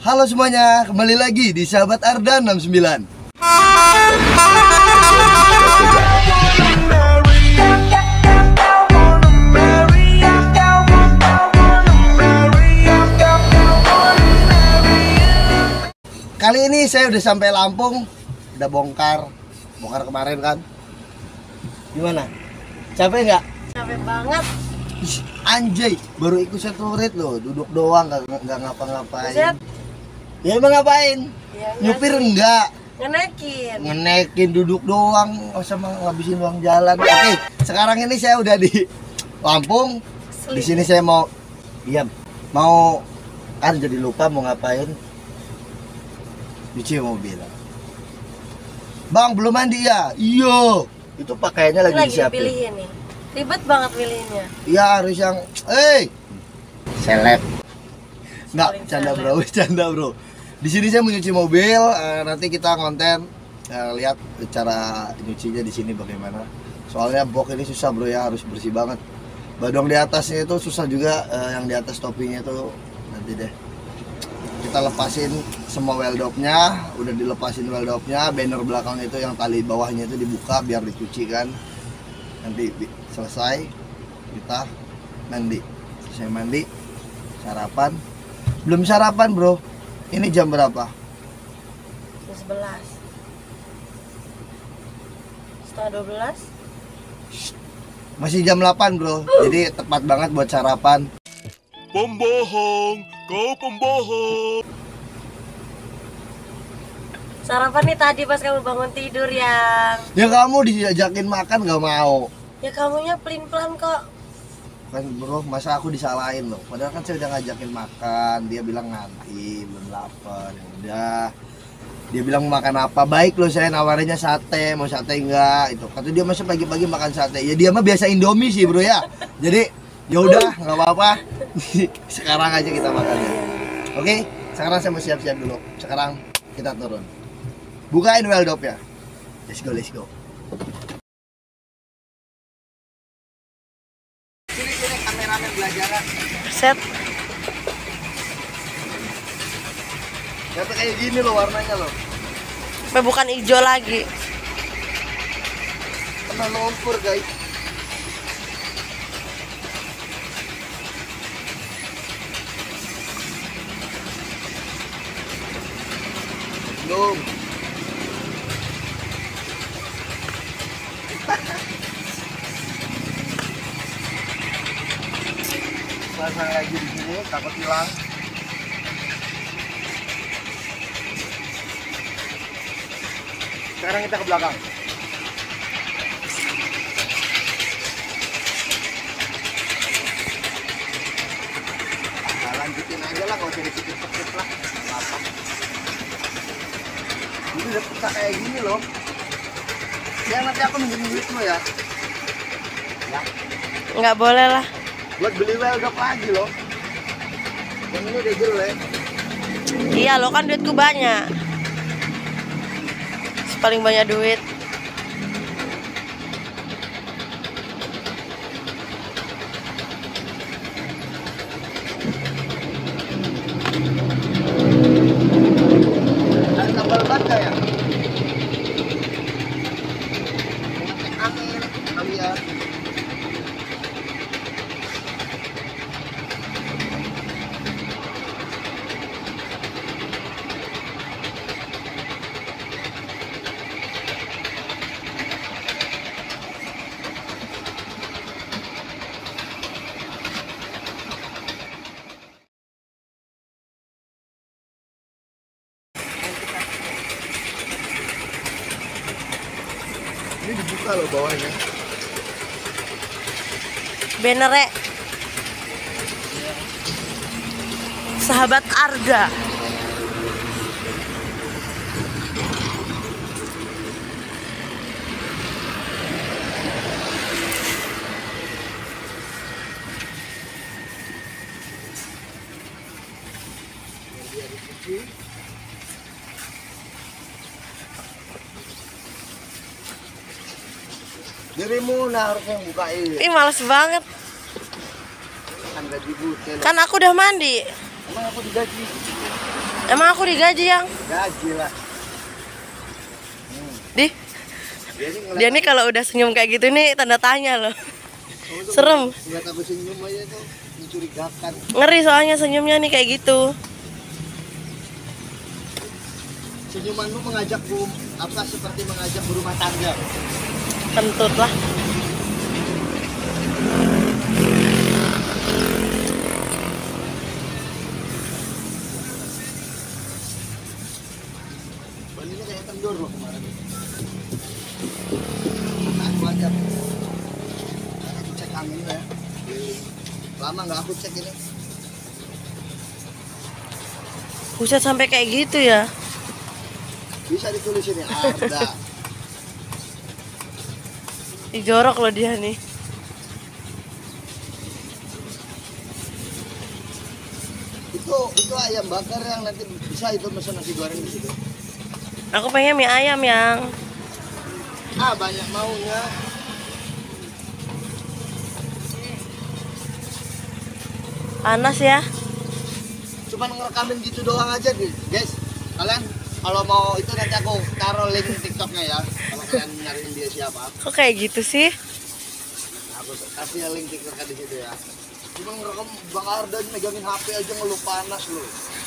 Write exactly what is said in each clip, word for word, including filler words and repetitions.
Halo semuanya, kembali lagi di Sahabat Ardan enam puluh sembilan. Kali ini saya udah sampai Lampung, udah bongkar, bongkar kemarin kan. Gimana? Capek nggak? Capek banget. Ih, anjay, baru ikut satu rit loh, duduk doang, nggak nggak ngapa-ngapain. Buset. Ya emang ngapain? Ya, Nyupir sih. enggak? Ngenekin. Ngenekin, duduk doang, sama ngabisin uang jalan. Oke, sekarang ini saya udah di Lampung. Di sini saya mau, iya, mau kan jadi lupa mau ngapain? Cuci mobil. Bang belum mandi ya? Iya. Itu pakaiannya lagi, lagi disiapin. dipilihin nih. Ribet banget pilihnya. Iya harus yang, eh, seleb. Nggak, Paling canda seleb. bro, canda bro. Di sini saya mau nyuci mobil, eh, nanti kita konten eh, lihat cara nyucinya di sini bagaimana. Soalnya box ini susah bro ya, harus bersih banget. Badong di atasnya itu susah juga, eh, yang di atas topinya itu nanti deh. Kita lepasin semua weldopnya, udah dilepasin weldopnya, banner belakang itu yang tali bawahnya itu dibuka biar dicuci kan. Nanti selesai kita mandi, saya mandi, sarapan. Belum sarapan bro. Ini jam berapa? Jam sebelas. Setengah dua belas. Masih jam delapan bro. Jadi tepat banget buat sarapan. Pembohong, kau pembohong. Sarapan nih tadi pas kamu bangun tidur yang. Ya kamu diajakin makan gak mau. Ya kamunya pelin-pelan kok. Kan bro, masa aku disalahin loh. Padahal kan saya udah ngajakin makan. Dia bilang nanti, belum lapar. Ya udah. Dia bilang makan apa? Baik loh, saya nawarinnya sate. Mau sate enggak? Itu. Kata dia masa pagi-pagi makan sate. Ya dia mah biasa Indomie sih bro ya. Jadi ya udah, nggak apa-apa. Sekarang aja kita makan ya. Oke, sekarang saya mau siap-siap dulu. Sekarang kita turun. Bukain weldop ya. Let's go, let's go. Sini sini kameramen belajaran. Set. Ternyata kayak gini loh warnanya loh. Tapi bukan hijau lagi. Kena lumpur guys. Belum. Pasang lagi di sini, takut hilang. Sekarang kita ke belakang. Nah, lanjutin aja lah, kalau jadi pikir-pikir lah. Apa? Ini udah pecah kayak gini loh. Ya nanti aku minjem duitmu ya. Ya. Nggak boleh lah. Buat beli weldop lagi loh. Yang ini udah jelek. Iya lo kan duitku banyak. Paling banyak duit. Ada sambal bata ya? Amin, kalian. Ini dibuka loh bawahnya. Bannernya Sahabat Arda. Dirimu nah harusnya bukain. Ih males banget. Kan gaji butel. Kan aku udah mandi. Emang aku digaji. Emang aku digaji yang? Gaji lah. Di? Dia nih Dia nih kalau udah senyum kayak gitu nih tanda tanya loh. Serem. Ngeliat aku senyum aja tuh mencurigakan. Ngeri soalnya senyumnya nih kayak gitu. Senyumanmu mengajak bu, apa seperti mengajak berumah tangga. Kentut lah. Balinya kayak kendor loh kemarin. Aku ajak. Aku cek angin ya. Lama nggak aku cek ini. Buset sampai kayak gitu ya. Bisa ditulis ini ada. Ih, jorok loh dia nih. Itu itu ayam bakar yang nanti bisa itu pesan nasi goreng di situ. Aku pengen mie ayam yang. Ah banyak maunya. Panas ya. Cuman ngerekamin gitu doang aja nih, guys. Kalian kalau mau itu nanti aku taruh link TikToknya ya. Kalau kalian nyariin dia siapa, Kok kayak gitu sih? aku kasih link TikToknya di situ ya. Cuman ngerekam Bang Ardan megangin H P aja ngeluh panas lu.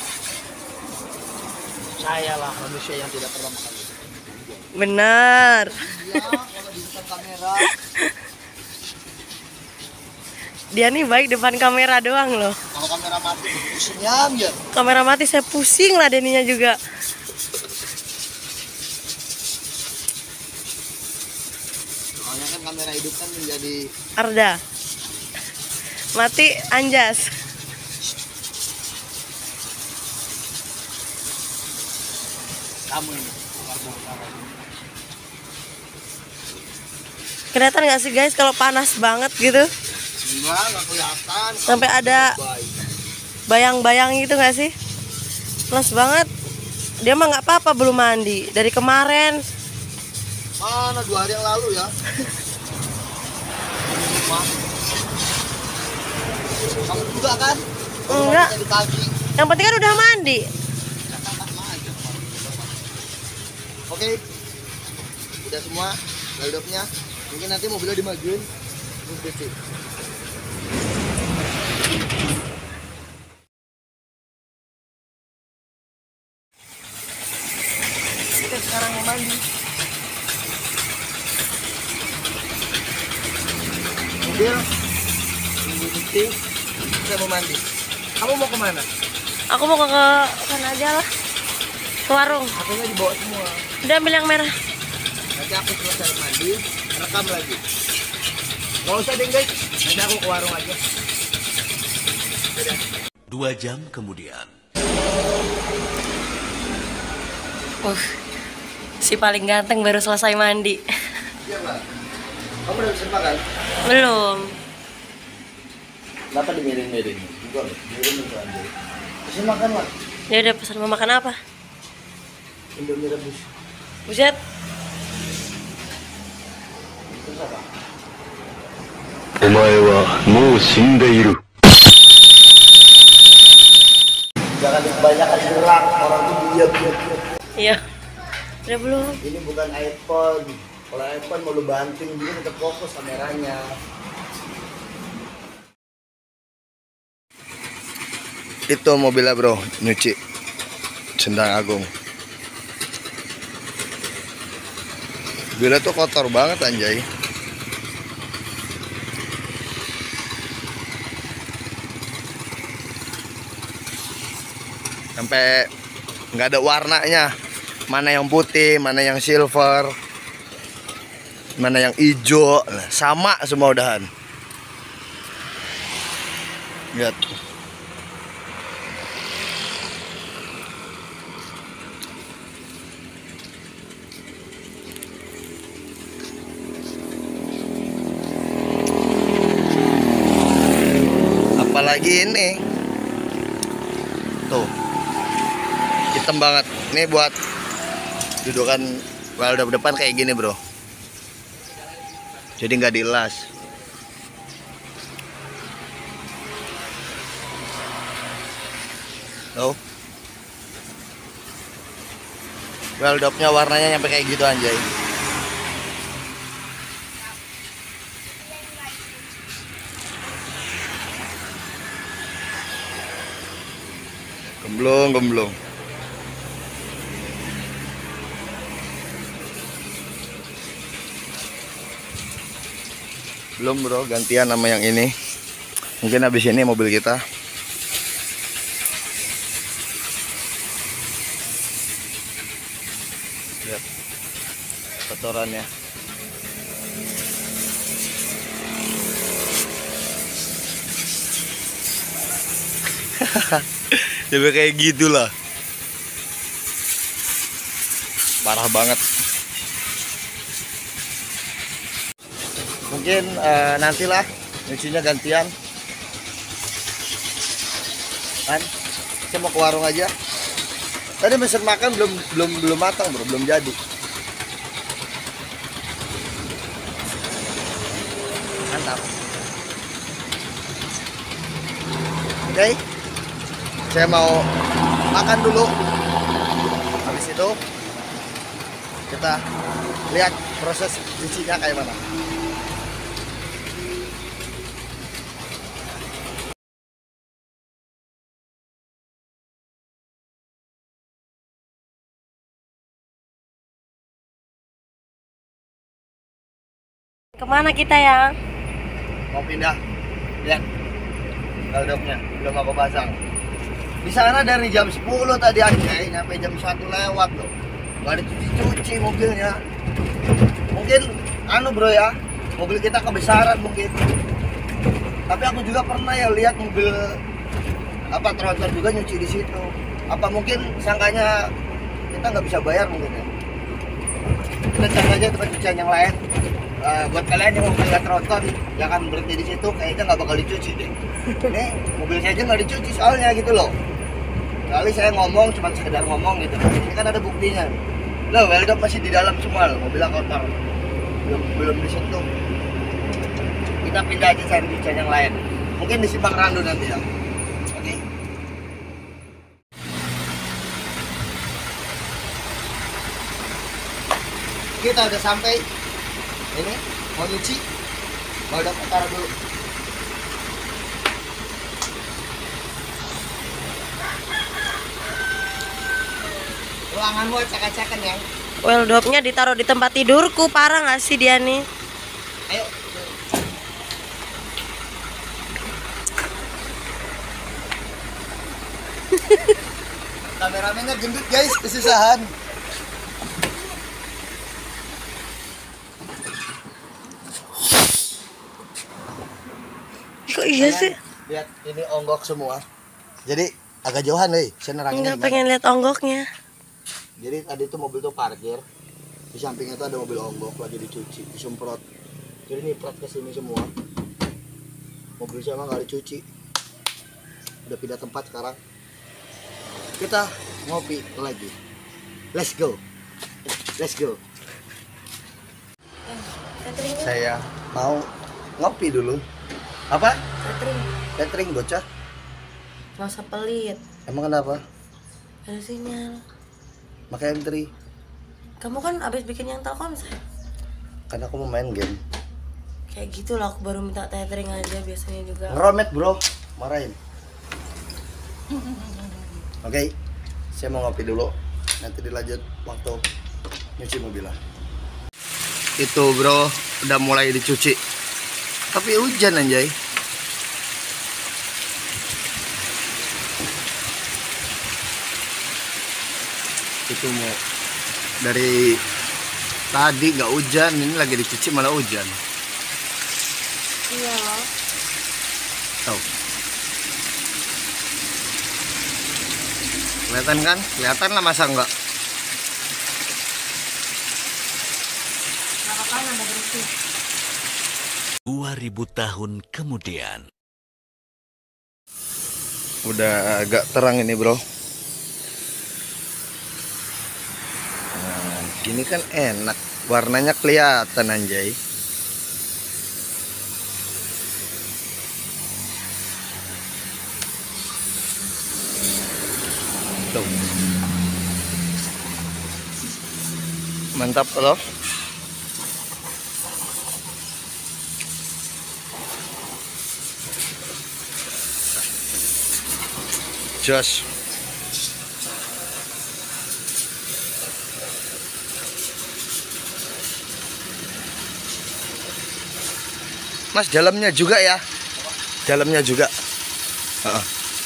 Saya lah manusia yang tidak pernah makan itu. Benar. Iya, kalau di depan kamera. Dia nih baik depan kamera doang loh. Kalau kamera mati, senyam ya. Kamera mati saya pusing lah Deninya juga. Soalnya kan kamera hidup kan menjadi Arda. Mati Anjas. kamu ini. Kelihatan nggak sih guys kalau panas banget gitu? Enggak, nggak kelihatan. Sampai ada bayang-bayang gitu nggak sih? Panas banget. Dia mah nggak apa-apa belum mandi dari kemarin. Mana dua hari yang lalu ya? Kamu juga kan? Enggak. Di pagi. Yang penting kan udah mandi. Oke, udah semua hold-up-nya. Mungkin nanti mobilnya dimajuin. Oke sih. Kita sekarang mau mandi. Mobil, ini penting. Kita mau mandi. Kamu mau kemana? Aku mau ke ke sana aja lah. Ke warung. Akhirnya dibawa semua. Udah ambil yang merah. Nanti aku selesai mandi, rekam lagi. Nggak usah deh guys, nanti aku ke warung aja. Dadah. Dua jam kemudian. Uh, si paling ganteng baru selesai mandi. Iya mbak, kamu udah bisa makan? Belum. Kenapa dimiring-miring? Enggak loh, miring itu aja. Bisa makan lah. Dia udah pesan mau makan apa? Indomie rebus. Buset. Terus apa? お前はもう死んでいる。 Jangan kebanyakan gerak, orang tuh diam diam. Iya. Udah belum? Ini bukan iPhone. Kalau iPhone mau lu banting dia tetap fokus kameranya. Itu mobilnya bro, nyuci Sendang Agung. Mobilnya tuh kotor banget anjay. Sampai nggak ada warnanya, mana yang putih, mana yang silver, mana yang hijau, nah, sama semua udahan. Lihat. Apalagi ini tuh hitam banget. Ini buat dudukan welder depan kayak gini bro, jadi nggak dilas. Tuh Weldopnya warnanya nyampe kayak gitu anjay. Gemblong, gemblong. Belum bro, gantian sama yang ini. Mungkin habis ini mobil kita. Lihat kotorannya. Jadi kayak gitulah. Parah banget. Mungkin uh, nantilah nyucinya gantian. Kan? Saya mau ke warung aja. Tadi pesen makan belum belum belum matang bro, belum jadi. Mantap. Oke. Okay. Saya mau makan dulu. Habis itu kita lihat proses cucinya kayak mana. Kemana kita ya? Mau pindah. Lihat. Weldopnya belum aku pasang. Di sana dari jam sepuluh tadi aja, nyampe jam satu lewat loh. Gak dicuci-cuci mobilnya. Mungkin anu bro ya, mobil kita kebesaran mungkin. Tapi aku juga pernah ya lihat mobil apa tronton juga nyuci di situ. Apa mungkin sangkanya kita nggak bisa bayar mungkin ya. Kita cari aja tempat cucian yang lain. Uh, buat kalian yang mau lihat tronton, jangan berhenti di situ. Kayaknya nggak bakal dicuci deh. Ini mobil saya aja nggak dicuci soalnya gitu loh. Kali saya ngomong cuma sekedar ngomong gitu. Ini kan ada buktinya. Loh, weldop masih di dalam semua loh, mobilnya kotor. Belum belum disentuh. Kita pindah aja cari cucian yang lain. Mungkin di Simpang Randu nanti ya. Oke. Kita udah sampai. Ini mau nyuci. Weldop taruh dulu. Ruanganmu acak-acakan ya. Weldopnya ditaruh di tempat tidurku, parah nggak sih dia nih? Ayo. Kameramennya gendut guys, kesusahan. Kok iya sih? Lihat ini onggok semua. Jadi agak jauhan nih, saya neranginnya. Nggak pengen lihat onggoknya. Jadi tadi tuh mobil tuh parkir, di sampingnya tuh ada mobil onggok lagi dicuci, disemprot. Jadi nyemprot ke sini semua. Mobil saya mah nggak dicuci. Udah pindah tempat sekarang. Kita ngopi lagi. Let's go. Let's go. Saya mau ngopi dulu. Apa? Catering. Catering bocah. Nggak usah pelit. Emang kenapa? Ada sinyal. Pakai M tiga. Kamu kan abis bikin yang Telkomsel. Karena aku mau main game. Kayak gitu lah, aku baru minta tethering aja biasanya juga. Ngeromet bro, marahin. Oke, okay, saya mau ngopi dulu. Nanti dilanjut waktu nyuci mobilnya. Itu bro, udah mulai dicuci. Tapi hujan anjay. Itu mau dari tadi nggak hujan, ini lagi dicuci malah hujan. Iya loh. Tuh. Kelihatan kan? Kelihatan lah masa enggak? Nggak apa-apa, nambah bersih. Dua ribu tahun kemudian. Udah agak terang ini bro. Nah, gini kan enak. Warnanya kelihatan anjay. Tuh. Mantap loh. Jos. Mas, dalamnya juga ya. Dalamnya juga. Heeh.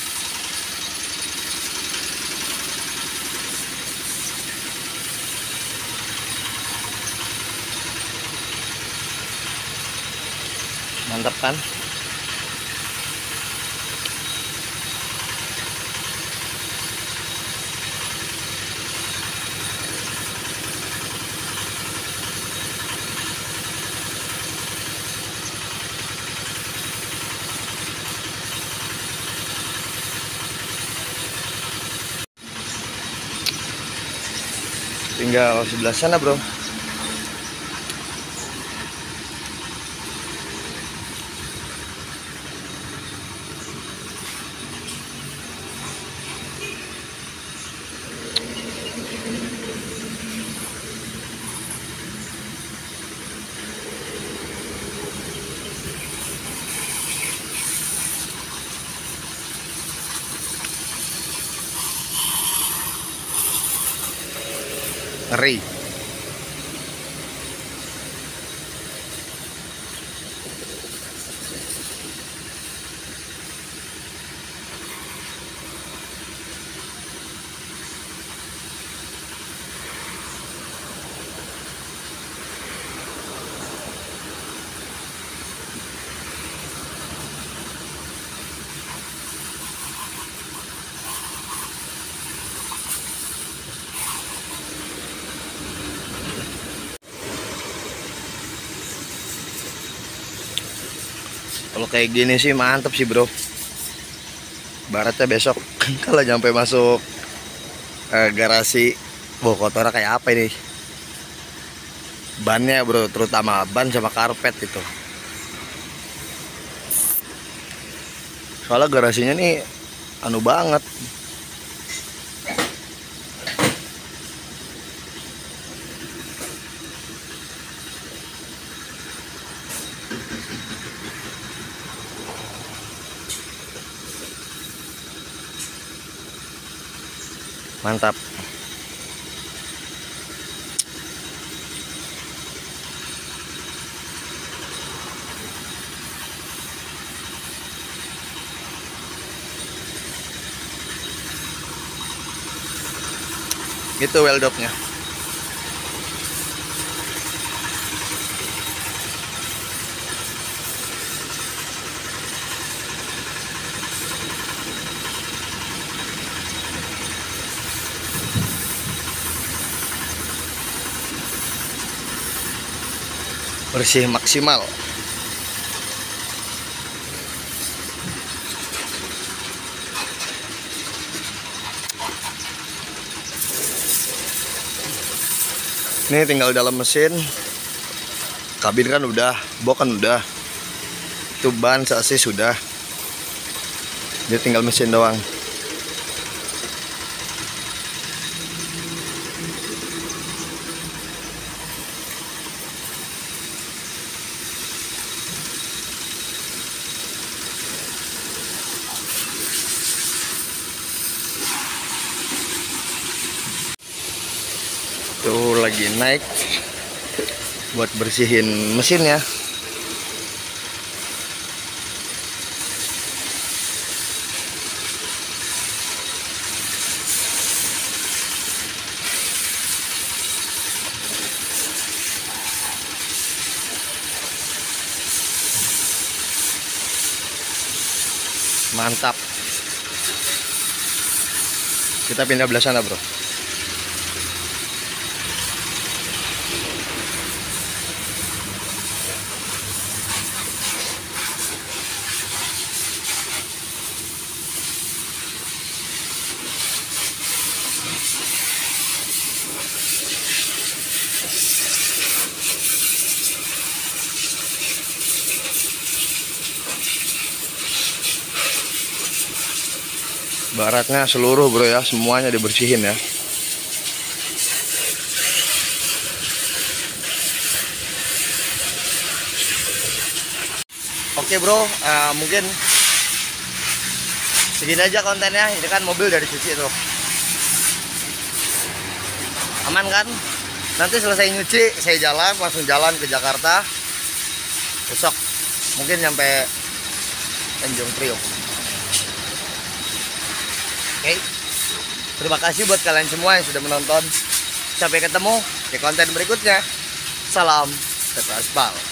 Mantap kan? Tinggal sebelah sana, bro. Ngeri. Kalau kayak gini sih mantep sih, bro. Baratnya besok kalau nyampe masuk eh, garasi, wah kotornya kayak apa ini? Bannya, bro, terutama ban sama karpet itu. Soalnya garasinya nih anu banget. Mantap. Gitu well dopnya. Bersih maksimal. Ini tinggal dalam mesin. Kabin kan udah, box kan udah. Itu ban, sasis sudah. Dia tinggal mesin doang. Tuh lagi naik buat bersihin mesinnya. Mantap. Kita pindah belah sana, bro. Baratnya seluruh, bro ya, semuanya dibersihin ya. Oke bro, uh, mungkin segini aja kontennya. Ini kan mobil dari cuci tuh. Aman kan? Nanti selesai nyuci, saya jalan, langsung jalan ke Jakarta. Besok mungkin nyampe Tanjung Priok. Oke. Terima kasih buat kalian semua yang sudah menonton. Sampai ketemu di konten berikutnya. Salam Tetra Aspal.